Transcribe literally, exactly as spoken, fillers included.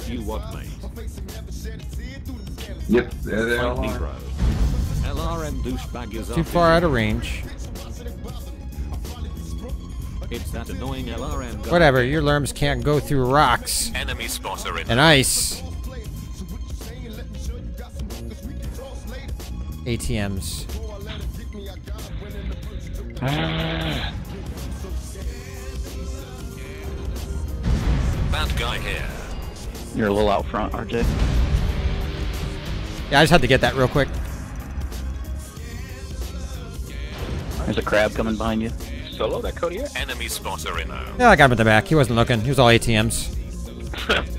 you what, mate? Yep, there they all Fight me, are. bro. L R M douchebag is Too far out of range. It's that annoying L R M guy. Whatever, your lerms can't go through rocks Enemy spotter in. and ice. A T Ms. Bad guy here. You're a little out front, R J. Yeah, I just had to get that real quick. There's a crab coming behind you. Solo that Cody here? Enemy spotter in. Yeah, I got him at the back. He wasn't looking. He was all A T Ms.